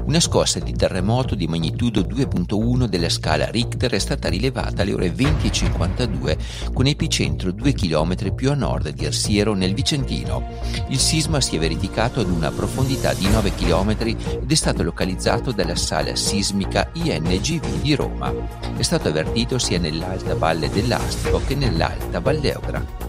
Una scossa di terremoto di magnitudo 2.1 della scala Richter è stata rilevata alle ore 20:52 con epicentro 2 km più a nord di Arsiero nel Vicentino. Il sisma si è verificato ad una profondità di 9 km ed è stato localizzato dalla sala sismica INGV di Roma. È stato avvertito sia nell'alta valle dell'Astico che nell'alta Val d'Eubra.